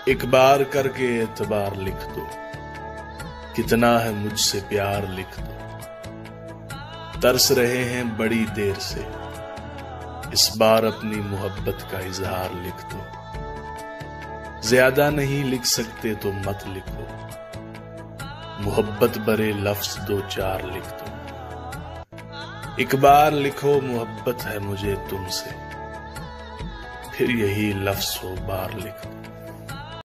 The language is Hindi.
एक बार करके एतबार लिख दो, कितना है मुझसे प्यार लिख दो। तरस रहे हैं बड़ी देर से, इस बार अपनी मोहब्बत का इजहार लिख दो। ज्यादा नहीं लिख सकते तो मत लिखो, मोहब्बत भरे लफ्ज दो चार लिख दो। एक बार लिखो मोहब्बत है मुझे तुमसे, फिर यही लफ्ज 100 बार लिख दो।